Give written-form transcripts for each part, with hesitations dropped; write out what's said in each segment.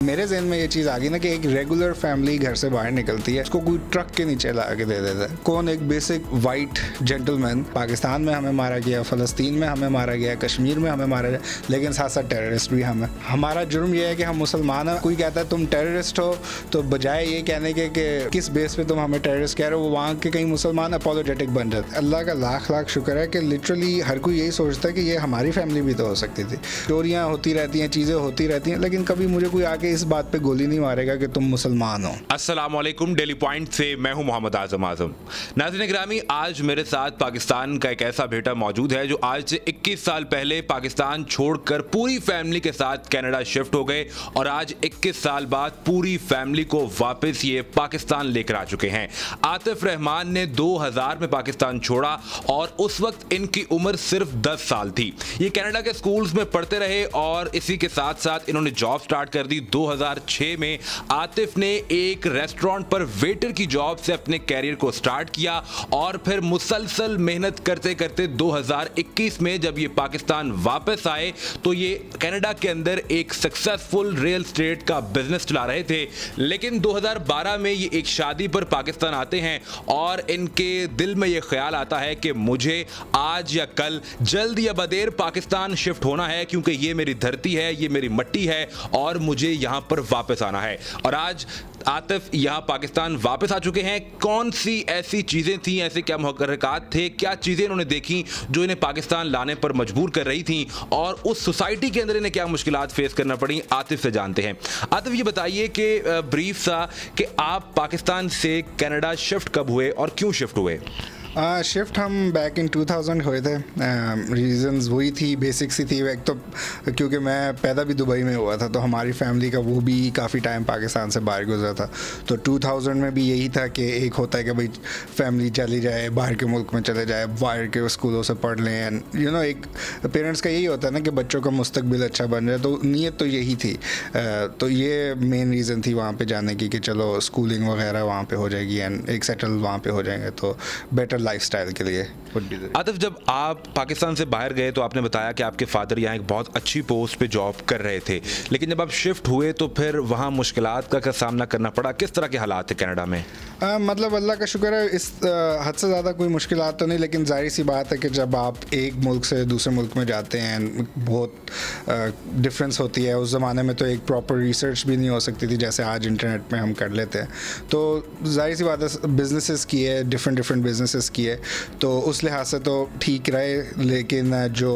मेरे जहन में ये चीज़ आ गई ना कि एक रेगुलर फैमिली घर से बाहर निकलती है, उसको कोई ट्रक के नीचे ला के दे देता है। कौन एक बेसिक वाइट जेंटलमैन, पाकिस्तान में हमें मारा गया, फ़लस्तीन में हमें मारा गया, कश्मीर में हमें मारा गया, लेकिन साथ साथ टेररिस्ट भी हमें। हमारा जुर्म यह है कि हम मुसलमान हैं। कोई कहता है तुम टेररिस्ट हो, तो बजाय ये कहने के कि किस बेस पे तुम हमें टेररिस्ट कह रहे हो, वो वहाँ के कई मुसलमान अपोलोजेटिक बन जाते हैं। अल्लाह का लाख लाख शुक्र है कि लिटरली हर कोई यही सोचता है कि ये हमारी फैमिली भी तो हो सकती थी। चोरियाँ होती रहती हैं, चीज़ें होती रहती हैं, लेकिन कभी मुझे कोई आके इस बात पे गोली नहीं मारेगा कि तुम मुसलमान हो। अस्सलाम वालेकुम, डेली पॉइंट से मैं हूं मोहम्मद आजम। नाज़रीन गिरामी, आज मेरे साथ पाकिस्तान का एक ऐसा बेटा मौजूद है जो आज से 21 साल पहले पाकिस्तान छोड़कर पूरी फैमिली के साथ कनाडा शिफ्ट हो गए और आज 21 साल बाद पूरी फैमिली को वापस ये पाकिस्तान लेकर आ चुके हैं। आतिफ रहमान ने 2000 में पाकिस्तान छोड़ा और उस वक्त इनकी उम्र सिर्फ 10 साल थी। ये कनाडा के स्कूल्स में पढ़ते रहे और इसी के साथ साथ इन्होंने जॉब स्टार्ट कर दी। 2006 में आतिफ ने एक रेस्टोरेंट पर वेटर की जॉब से अपने कैरियर को स्टार्ट किया और फिर मुसलसल मेहनत करते करते 2021 में जब ये पाकिस्तान वापस आए तो ये कनाडा के अंदर एक सक्सेसफुल रियल एस्टेट का बिजनेस चला रहे थे। लेकिन 2012 में ये एक शादी पर पाकिस्तान आते हैं और इनके दिल में ये ख्याल आता है कि मुझे आज या कल जल्द या बदेर पाकिस्तान शिफ्ट होना है, क्योंकि ये मेरी धरती है, ये मेरी मिट्टी है और मुझे यहाँ पर वापस आना है। और आज आतिफ यहाँ पाकिस्तान वापस आ चुके हैं। कौन सी ऐसी चीज़ें थी, ऐसे क्या मुहर्रिकात थे, क्या चीज़ें इन्होंने देखी जो इन्हें पाकिस्तान लाने पर मजबूर कर रही थी और उस सोसाइटी के अंदर इन्हें क्या मुश्किलात फेस करना पड़ी, आतिफ से जानते हैं। आतिफ, ये बताइए कि ब्रीफ सा कि आप पाकिस्तान से कनाडा शिफ्ट कब हुए और क्यों शिफ्ट हुए? शिफ्ट हम बैक इन 2000 हुए थे। रीज़न्स वही थी, बेसिक सी थी। एक तो क्योंकि मैं पैदा भी दुबई में हुआ था, तो हमारी फैमिली का वो भी काफ़ी टाइम पाकिस्तान से बाहर गुजरा था। तो 2000 में भी यही था कि एक होता है कि भाई फैमिली चली जाए, बाहर के मुल्क में चले जाए, बाहर के स्कूलों से पढ़ लें। एंड एक पेरेंट्स का यही होता है ना कि बच्चों का मुस्तकबिल अच्छा बन जाए, तो नीयत तो यही थी। तो ये मेन रीज़न थी वहाँ पर जाने की कि चलो स्कूलिंग वगैरह वहाँ पर हो जाएगी एंड एक सेटल वहाँ पर हो जाएंगे, तो बेटर लाइफस्टाइल के लिए। आतिफ, जब आप पाकिस्तान से बाहर गए तो आपने बताया कि आपके फादर यहाँ एक बहुत अच्छी पोस्ट पे जॉब कर रहे थे, लेकिन जब आप शिफ्ट हुए तो फिर वहाँ मुश्किलात का सामना करना पड़ा। किस तरह के हालात थे कनाडा में? मतलब अल्लाह का शुक्र है, इस हद से ज़्यादा कोई मुश्किलात तो नहीं, लेकिन जाहिर सी बात है कि जब आप एक मुल्क से दूसरे मुल्क में जाते हैं बहुत डिफरेंस होती है। उस ज़माने में तो एक प्रॉपर रिसर्च भी नहीं हो सकती थी जैसे आज इंटरनेट में हम कर लेते हैं। तो जाहिर सी बात है, बिजनेसेस किए, डिफरेंट बिजनेसेस किए, तो उस लिहाज से तो ठीक रहे। लेकिन जो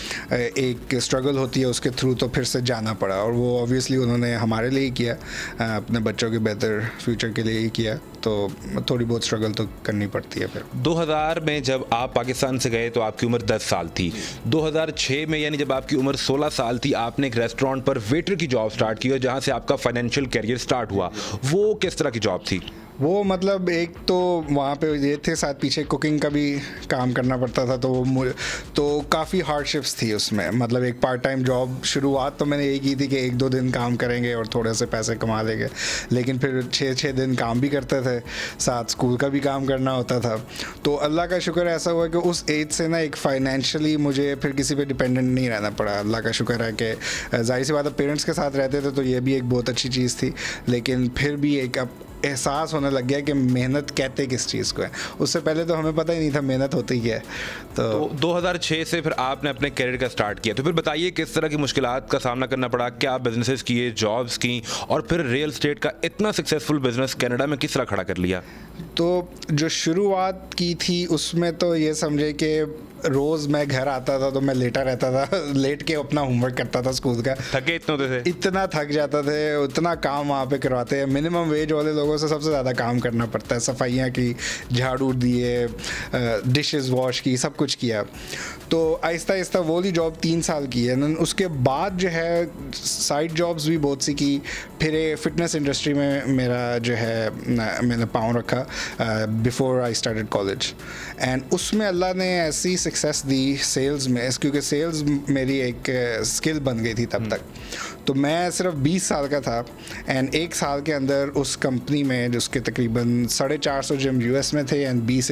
एक स्ट्रगल होती है उसके थ्रू तो फिर से जाना पड़ा, और वो ऑब्वियसली उन्होंने हमारे लिए ही किया, अपने बच्चों के बेहतर फ्यूचर के लिए ही किया। तो थोड़ी बहुत स्ट्रगल तो करनी पड़ती है। फिर 2000 में जब आप पाकिस्तान से गए तो आपकी उम्र 10 साल थी। 2006 में यानी जब आपकी उम्र 16 साल थी, आपने एक रेस्टोरेंट पर वेटर की जॉब स्टार्ट की और जहाँ से आपका फाइनेंशियल कैरियर स्टार्ट हुआ। वो किस तरह की जॉब थी? वो मतलब एक तो वहाँ पे ये थे, साथ पीछे कुकिंग का भी काम करना पड़ता था, तो काफ़ी हार्डशिप्स थी उसमें। मतलब एक पार्ट टाइम जॉब शुरुआत तो मैंने यही की थी कि 1-2 दिन काम करेंगे और थोड़े से पैसे कमा लेंगे, लेकिन फिर 6-6 दिन काम भी करते थे, साथ स्कूल का भी काम करना होता था। तो अल्लाह का शुक्र ऐसा हुआ कि उस एज से ना एक फाइनेंशियली मुझे फिर किसी पे डिपेंडेंट नहीं रहना पड़ा। अल्लाह का शुक्र है कि जाहिर सी बात है पेरेंट्स के साथ रहते थे, तो ये भी एक बहुत अच्छी चीज़ थी, लेकिन फिर भी एक अब एहसास होने लग गया कि मेहनत कहते किस चीज़ को है। उससे पहले तो हमें पता ही नहीं था मेहनत होती क्या है। तो 2006 से फिर आपने अपने करियर का स्टार्ट किया, तो फिर बताइए किस तरह की मुश्किलात का सामना करना पड़ा, क्या बिजनेसेस किए, जॉब्स की, और फिर रियल एस्टेट का इतना सक्सेसफुल बिजनेस कनाडा में किस तरह खड़ा कर लिया? तो जो शुरुआत की थी उसमें तो ये समझे कि रोज़ मैं घर आता था तो मैं लेटा रहता था, लेट के अपना होमवर्क करता था स्कूल का। थके इतना थक जाता थे, उतना काम वहाँ पे करवाते हैं। मिनिमम वेज वाले लोगों से सबसे ज़्यादा काम करना पड़ता है, सफाइयाँ की, झाड़ू दिए, डिशेस वॉश की, सब कुछ किया। तो आहिस्ता आहिस्ता वो वाली जॉब 3 साल की है। उसके बाद जो है साइड जॉब्स भी बहुत सी की। फिर फिटनेस इंडस्ट्री में मेरा जो है मैंने पाँव रखा before I started college, and उसमें अल्लाह ने ऐसी सक्सेस दी सेल्स में, क्योंकि सेल्स मेरी एक स्किल बन गई थी तब तक। तो मैं सिर्फ 20 साल का था एंड 1 साल के अंदर उस कंपनी में जिसके तकरीबन 450 जिम US में थे एंड 20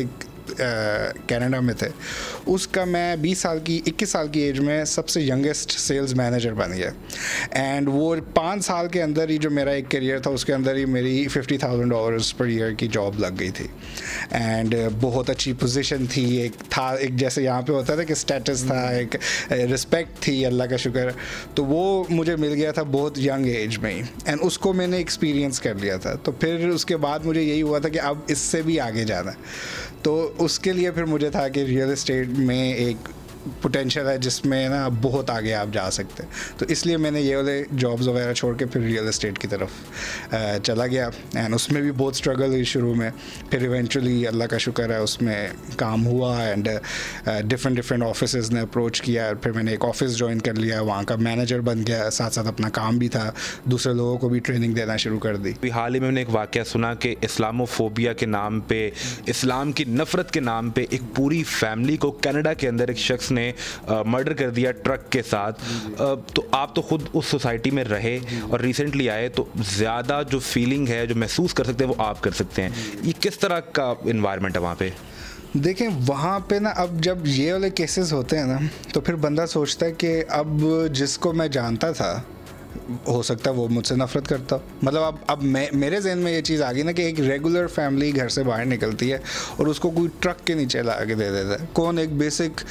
कनाडा में थे, उसका मैं 21 साल की एज में सबसे यंगेस्ट सेल्स मैनेजर बन गया। एंड वो 5 साल के अंदर ही जो मेरा एक करियर था उसके अंदर ही मेरी $50,000 पर ईयर की जॉब लग गई थी। एंड बहुत अच्छी पोजीशन थी, एक जैसे यहाँ पे होता था कि स्टेटस था, एक रिस्पेक्ट थी, अल्लाह का शुक्र। तो वो मुझे मिल गया था बहुत यंग एज में ही, एंड उसको मैंने एक्सपीरियंस कर लिया था। तो फिर उसके बाद मुझे यही हुआ था कि अब इससे भी आगे जाना है। तो उसके लिए फिर मुझे था कि रियल एस्टेट में एक पोटेंशियल है जिसमें ना बहुत आगे आप जा सकते हैं। तो इसलिए मैंने ये वाले जॉब्स वगैरह छोड़ के फिर रियल एस्टेट की तरफ चला गया। एंड उसमें भी बहुत स्ट्रगल हुई शुरू में, फिर इवेंचुअली अल्लाह का शुक्र है उसमें काम हुआ। एंड डिफरेंट ऑफिसेज ने अप्रोच किया, फिर मैंने एक ऑफिस ज्वाइन कर लिया, वहाँ का मैनेजर बन गया, साथ साथ अपना काम भी था, दूसरे लोगों को भी ट्रेनिंग देना शुरू कर दी। हाल ही में मैंने एक वाक़या सुना कि इस्लामोफोबिया के नाम पे, इस्लाम की नफ़रत के नाम पे एक पूरी फैमिली को कनाडा के अंदर एक शख्स ने मर्डर कर दिया ट्रक के साथ। तो आप तो खुद उस सोसाइटी में रहे और रिसेंटली आए, तो ज़्यादा जो फीलिंग है, जो महसूस कर सकते हैं, वो आप कर सकते हैं। ये किस तरह का इन्वायरमेंट है वहाँ पे? देखें, वहाँ पे ना अब जब ये वाले केसेस होते हैं ना, तो फिर बंदा सोचता है कि अब जिसको मैं जानता था हो सकता है वो मुझसे नफरत करता। मतलब अब मेरे जहन में ये चीज़ आ गई ना कि एक रेगुलर फैमिली घर से बाहर निकलती है और उसको कोई ट्रक के नीचे ला के दे देता है। कौन? एक बेसिक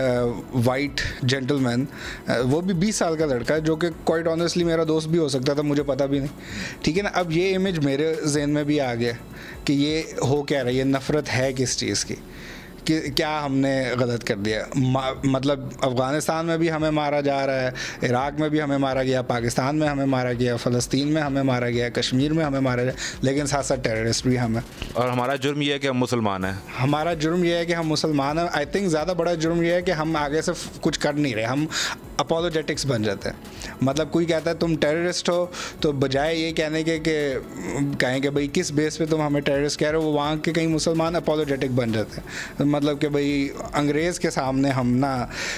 वाइट जेंटलमैन, वो भी 20 साल का लड़का है, जो कि क्वाइट ऑनेस्टली मेरा दोस्त भी हो सकता था, मुझे पता भी नहीं। ठीक है ना, अब ये इमेज मेरे जहन में भी आ गया कि ये हो क्या रहा है, ये नफ़रत है किस चीज़ की, कि क्या हमने गलत कर दिया। मतलब अफ़गानिस्तान में भी हमें मारा जा रहा है, इराक़ में भी हमें मारा गया, पाकिस्तान में हमें मारा गया, फ़लस्तीन में हमें मारा गया, कश्मीर में हमें मारा गया, लेकिन साथ साथ टेररिस्ट भी हम हैं। और हमारा जुर्म ये है कि हम मुसलमान हैं। हमारा जुर्म ये है कि हम मुसलमान हैं। आई थिंक ज़्यादा बड़ा जुर्म ये है कि हम आगे से कुछ कर नहीं रहे, हम अपोलोजेटिक्स बन जाते हैं। मतलब कोई कहता है तुम टेररिस्ट हो, तो बजाय ये कहने के कि कहें कि भाई किस बेस पे तुम हमें टेररिस्ट कह रहे हो, वो वहाँ के कई मुसलमान अपोलोजेटिक बन जाते हैं। मतलब कि भाई अंग्रेज़ के सामने हम ना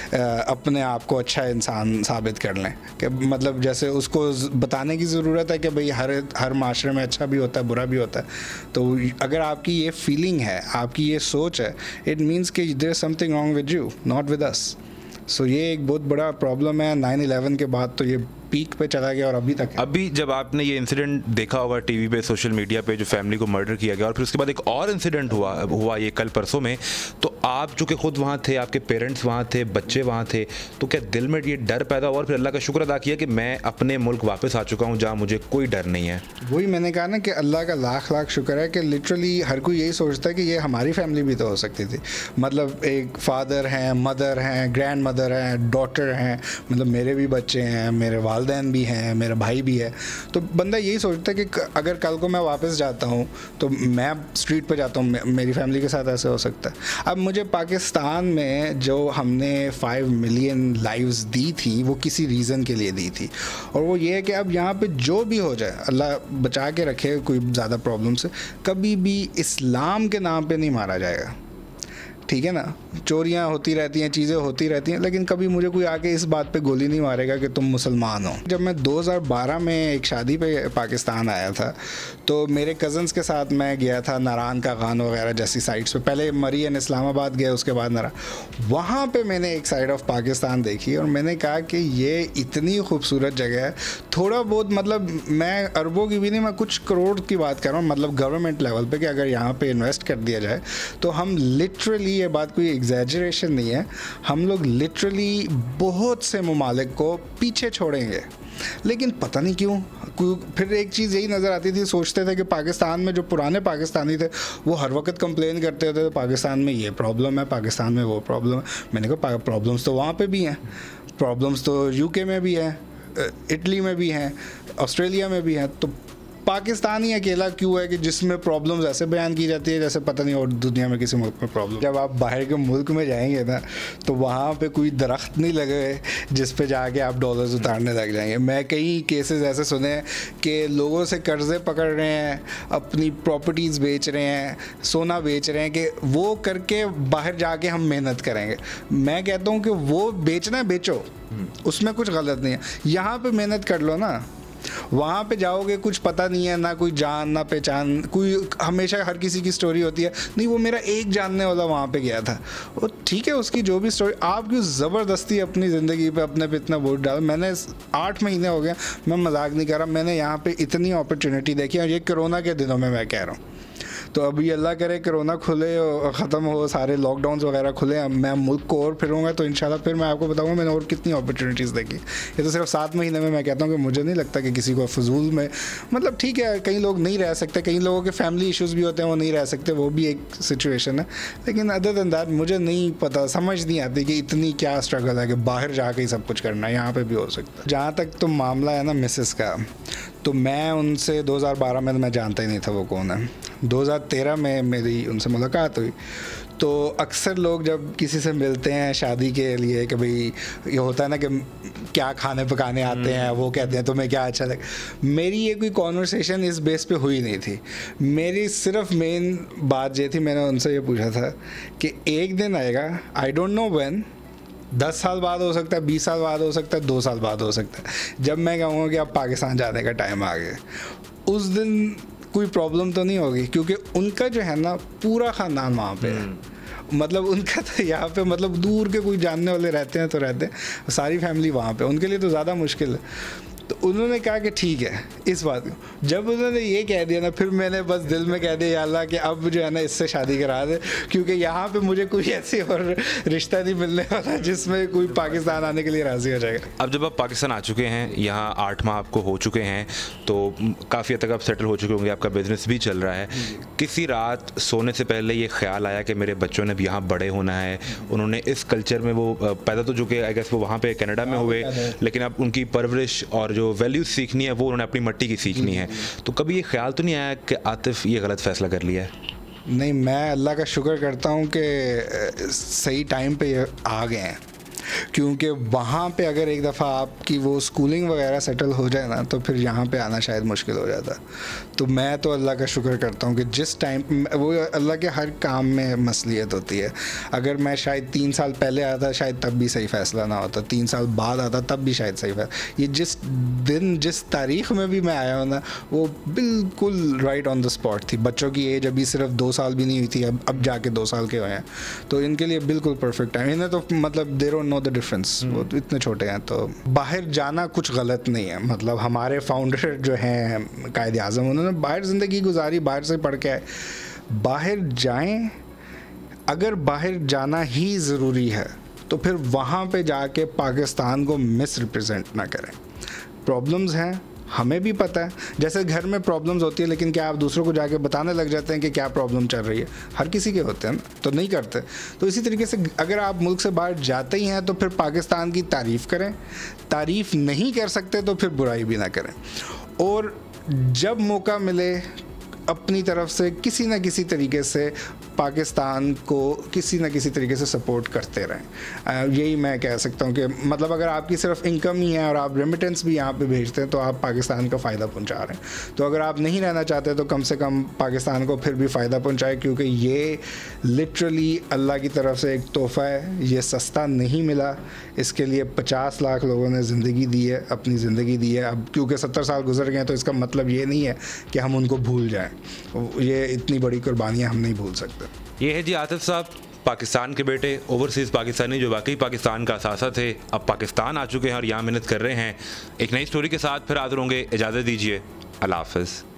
अपने आप को अच्छा इंसान साबित कर लें, कि मतलब जैसे उसको बताने की ज़रूरत है कि भाई हर माशरे में अच्छा भी होता है, बुरा भी होता है। तो अगर आपकी ये फीलिंग है, आपकी ये सोच है, इट मीन्स कि there is something wrong with you, not with us. So ये एक बहुत बड़ा प्रॉब्लम है। 9/11 के बाद तो ये पीक पे चला गया और अभी तक है। अभी जब आपने ये इंसिडेंट देखा होगा टीवी पे, सोशल मीडिया पे, जो फैमिली को मर्डर किया गया, और फिर उसके बाद एक और इंसिडेंट हुआ ये कल परसों में, तो आप चूँकि खुद वहाँ थे, आपके पेरेंट्स वहाँ थे, बच्चे वहाँ थे, तो क्या दिल में ये डर पैदा हुआ और फिर अल्लाह का शुक्र अदा किया कि मैं अपने मुल्क वापस आ चुका हूँ जहाँ मुझे कोई डर नहीं है? वही मैंने कहा ना कि अल्लाह का लाख लाख शुक्र है कि लिटरली हर कोई यही सोचता है कि ये हमारी फैमिली भी तो हो सकती थी। मतलब एक फादर हैं, मदर हैं, ग्रैंड मदर हैं, डॉटर हैं, मतलब मेरे भी बच्चे हैं, मेरे वालिदैन भी हैं, मेरा भाई भी है। तो बंदा यही सोचता है कि अगर कल को मैं वापस जाता हूँ तो मैं स्ट्रीट पर जाता हूँ, मेरी फैमिली के साथ ऐसे हो सकता है। अब मुझे पाकिस्तान में जो हमने 5 मिलियन लाइव्स दी थी, वो किसी रीज़न के लिए दी थी, और वो ये है कि अब यहाँ पे जो भी हो जाए, अल्लाह बचा के रखे कोई ज़्यादा प्रॉब्लम से, कभी भी इस्लाम के नाम पे नहीं मारा जाएगा। ठीक है ना, चोरियां होती रहती हैं, चीज़ें होती रहती हैं, लेकिन कभी मुझे कोई आके इस बात पे गोली नहीं मारेगा कि तुम मुसलमान हो। जब मैं 2012 में एक शादी पे पाकिस्तान आया था, तो मेरे कज़न्स के साथ मैं गया था नारान का खान वगैरह जैसी साइट्स पे। पहले मरी एंड इस्लामाबाद गया, उसके बाद नारान। वहाँ पे मैंने एक साइड ऑफ पाकिस्तान देखी और मैंने कहा कि ये इतनी खूबसूरत जगह है। थोड़ा बहुत, मतलब मैं अरबों की भी नहीं, मैं कुछ करोड़ की बात कर रहा हूँ, मतलब गवर्नमेंट लेवल पे, कि अगर यहाँ पे इन्वेस्ट कर दिया जाए तो हम लिटरली, ये बात कोई एग्जैजरेशन नहीं है, हम लोग लिटरली बहुत से ममालिक को पीछे छोड़ेंगे। लेकिन पता नहीं क्यों फिर एक चीज़ यही नज़र आती थी, सोचते थे कि पाकिस्तान में जो पुराने पाकिस्तानी थे वो हर वक्त कंप्लेन करते थे पाकिस्तान में ये प्रॉब्लम है, पाकिस्तान में वो प्रॉब्लम है। मैंने कहा प्रॉब्लम्स तो वहाँ पे भी हैं, प्रॉब्लम्स तो यूके में भी हैं, इटली में भी हैं, ऑस्ट्रेलिया में भी हैं, तो पाकिस्तान ही अकेला क्यों है कि जिसमें प्रॉब्लम्स ऐसे बयान की जाती है जैसे पता नहीं और दुनिया में किसी मुल्क में प्रॉब्लम। जब आप बाहर के मुल्क में जाएंगे ना, तो वहाँ पे कोई दरख्त नहीं लगे जिस पे जाके आप डॉलर्स उतारने लग जाएंगे। मैं कई केसेस ऐसे सुने हैं कि लोगों से कर्ज़े पकड़ रहे हैं, अपनी प्रॉपर्टीज़ बेच रहे हैं, सोना बेच रहे हैं, कि वो करके बाहर जाके हम मेहनत करेंगे। मैं कहता हूँ कि वो बेचना बेचो, उसमें कुछ गलत नहीं है, यहाँ पर मेहनत कर लो ना। वहाँ पे जाओगे कुछ पता नहीं है, ना कोई जान ना पहचान, कोई हमेशा हर किसी की स्टोरी होती है, नहीं वो मेरा एक जानने वाला वहाँ पे गया था, वो ठीक है उसकी जो भी स्टोरी, आप क्यों ज़बरदस्ती अपनी ज़िंदगी पे अपने पे इतना वोट डाल। मैंने 8 महीने हो गया, मैं मजाक नहीं कर रहा, मैंने यहाँ पे इतनी अपॉर्चुनिटी देखी, और ये कोरोना के दिनों में मैं कह रहा हूँ। तो अभी अल्लाह करे कोरोना खुले और ख़त्म हो, सारे लॉकडाउन्स वगैरह खुले, मैं मुल्क को और फिरूंगा तो इंशाल्लाह फिर मैं आपको बताऊंगा मैंने और कितनी अपॉर्चुनिटीज़ देखी। ये तो सिर्फ 7 महीने में मैं कहता हूँ कि मुझे नहीं लगता कि किसी को फजूल में, मतलब ठीक है कई लोग नहीं रह सकते, कई लोगों के फैमिली इश्यूज़ भी होते हैं वो नहीं रह सकते, वो भी एक सिचुएशन है, लेकिन अदर देन दैट मुझे नहीं पता, समझ नहीं आती कि इतनी क्या स्ट्रगल है कि बाहर जाके ही सब कुछ करना है, यहाँ पर भी हो सकता है। जहाँ तक तो मामला है ना मिसेस का, तो मैं उनसे 2012 में मैं जानता ही नहीं था वो कौन है। 2013 में मेरी उनसे मुलाकात हुई। तो अक्सर लोग जब किसी से मिलते हैं शादी के लिए कि भाई ये होता है ना कि क्या खाने पकाने आते हैं, वो कहते हैं तुम्हें क्या अच्छा लगे। मेरी ये कोई कॉन्वर्सेशन इस बेस पे हुई नहीं थी। मेरी सिर्फ मेन बात ये थी, मैंने उनसे ये पूछा था कि एक दिन आएगा, आई डोंट नो व्हेन, 10 साल बाद हो सकता है, 20 साल बाद हो सकता है, 2 साल बाद हो सकता है, जब मैं कहूँगा कि अब पाकिस्तान जाने का टाइम आ गया, उस दिन कोई प्रॉब्लम तो नहीं होगी, क्योंकि उनका जो है ना पूरा ख़ानदान वहाँ पे है। मतलब उनका तो यहाँ पे मतलब दूर के कोई जानने वाले रहते हैं तो रहते हैं, सारी फैमिली वहाँ पे, उनके लिए तो ज़्यादा मुश्किल है। तो उन्होंने कहा कि ठीक है इस बात को, जब उन्होंने ये कह दिया ना, फिर मैंने बस दिल में कह दिया या अल्लाह कि अब जो है ना इससे शादी करा दे, क्योंकि यहाँ पे मुझे कोई ऐसी और रिश्ता नहीं मिलने वाला जिसमें कोई पाकिस्तान आने के लिए राज़ी हो जाएगा। अब जब आप पाकिस्तान आ चुके हैं, यहाँ 8 माह आपको हो चुके हैं, तो काफ़ी हद तक आप सेटल हो चुके होंगे, आपका बिजनेस भी चल रहा है। किसी रात सोने से पहले ये ख्याल आया कि मेरे बच्चों ने अब यहाँ बड़े होना है, उन्होंने इस कल्चर में वो पैदा तो जो कि आई गेस वो वहाँ पे कनाडा में हुए, लेकिन अब उनकी परवरिश और जो वैल्यूज सीखनी है वो उन्होंने अपनी मट्टी की सीखनी है, तो कभी ये ख्याल तो नहीं आया कि आतिफ ये गलत फैसला कर लिया है? नहीं, मैं अल्लाह का शुक्र करता हूँ कि सही टाइम पे ये आ गए हैं, क्योंकि वहाँ पे अगर एक दफ़ा आपकी वो स्कूलिंग वगैरह सेटल हो जाए ना तो फिर यहाँ पे आना शायद मुश्किल हो जाता। तो मैं तो अल्लाह का शुक्र करता हूँ कि जिस टाइम वो, अल्लाह के हर काम में मसलियत होती है। अगर मैं शायद 3 साल पहले आता शायद तब भी सही फ़ैसला ना होता, 3 साल बाद आता तब भी शायद सही फैसला। ये जिस दिन जिस तारीख़ में भी मैं आया हूँ ना, वो बिल्कुल राइट ऑन द स्पॉट थी। बच्चों की एज अभी सिर्फ 2 साल भी नहीं हुई थी, अब जाके 2 साल के हुए हैं, तो इनके लिए बिल्कुल परफेक्ट टाइम। इन्हें तो मतलब दे नो द डिफरेंस, वो तो इतने छोटे हैं। तो बाहर जाना कुछ गलत नहीं है, मतलब हमारे फाउंडर जो हैं कायद आज़म, उन्होंने बाहर ज़िंदगी गुजारी, बाहर से पढ़ के आए। बाहर जाएं, अगर बाहर जाना ही ज़रूरी है तो फिर वहाँ पे जाके पाकिस्तान को मिस रिप्रेजेंट ना करें। प्रॉब्लम्स हैं, हमें भी पता है, जैसे घर में प्रॉब्लम्स होती है, लेकिन क्या आप दूसरों को जाके बताने लग जाते हैं कि क्या प्रॉब्लम चल रही है? हर किसी के होते हैं ना, तो नहीं करते। तो इसी तरीके से अगर आप मुल्क से बाहर जाते ही हैं तो फिर पाकिस्तान की तारीफ़ करें, तारीफ़ नहीं कर सकते तो फिर बुराई भी ना करें, और जब मौका मिले अपनी तरफ से किसी न किसी तरीके से पाकिस्तान को किसी न किसी तरीके से सपोर्ट करते रहें। यही मैं कह सकता हूँ कि मतलब अगर आपकी सिर्फ इनकम ही है और आप रेमिटेंस भी यहाँ पे भेजते हैं तो आप पाकिस्तान का फ़ायदा पहुँचा रहे हैं। तो अगर आप नहीं रहना चाहते तो कम से कम पाकिस्तान को फिर भी फ़ायदा पहुँचाए, क्योंकि ये लिटरली अल्लाह की तरफ से एक तोहफ़ा है, ये सस्ता नहीं मिला। इसके लिए 50 लाख लोगों ने ज़िंदगी दी है, अपनी ज़िंदगी दी है। अब क्योंकि 70 साल गुजर गए हैं तो इसका मतलब ये नहीं है कि हम उनको भूल जाएँ, ये इतनी बड़ी कुर्बानियाँ हम नहीं भूल सकते। ये है जी आतिफ साहब, पाकिस्तान के बेटे, ओवरसीज़ पाकिस्तानी जो वाकई पाकिस्तान का असासा थे, अब पाकिस्तान आ चुके हैं और यहाँ मेहनत कर रहे हैं। एक नई स्टोरी के साथ फिर हाज़िर होंगे, इजाज़त दीजिए, अल्लाह हाफ़िज़।